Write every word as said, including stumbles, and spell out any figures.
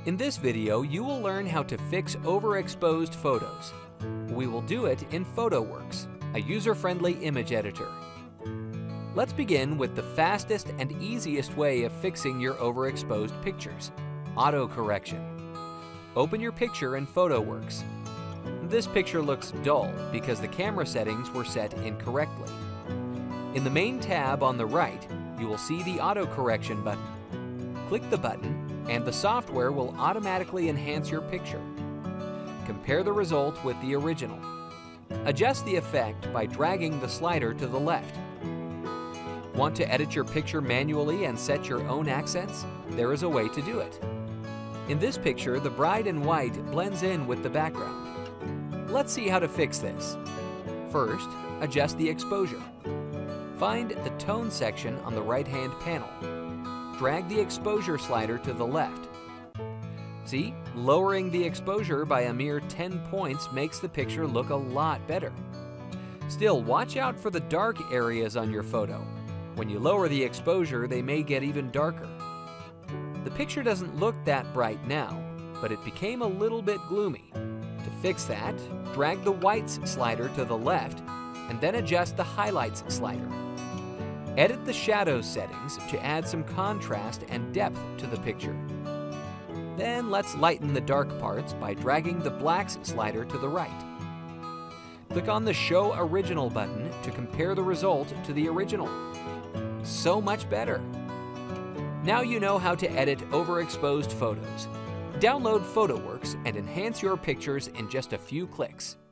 In this video, you will learn how to fix overexposed photos. We will do it in PhotoWorks, a user-friendly image editor. Let's begin with the fastest and easiest way of fixing your overexposed pictures: auto-correction. Open your picture in PhotoWorks. This picture looks dull because the camera settings were set incorrectly. In the main tab on the right, you will see the auto-correction button. Click the button and the software will automatically enhance your picture. Compare the result with the original. Adjust the effect by dragging the slider to the left. Want to edit your picture manually and set your own accents? There is a way to do it. In this picture, the bride in white blends in with the background. Let's see how to fix this. First, adjust the exposure. Find the tone section on the right-hand panel. Drag the exposure slider to the left. See, lowering the exposure by a mere ten points makes the picture look a lot better. Still, watch out for the dark areas on your photo. When you lower the exposure, they may get even darker. The picture doesn't look that bright now, but it became a little bit gloomy. To fix that, drag the whites slider to the left and then adjust the highlights slider. Edit the shadow settings to add some contrast and depth to the picture. Then let's lighten the dark parts by dragging the blacks slider to the right. Click on the Show Original button to compare the result to the original. So much better! Now you know how to edit overexposed photos. Download PhotoWorks and enhance your pictures in just a few clicks.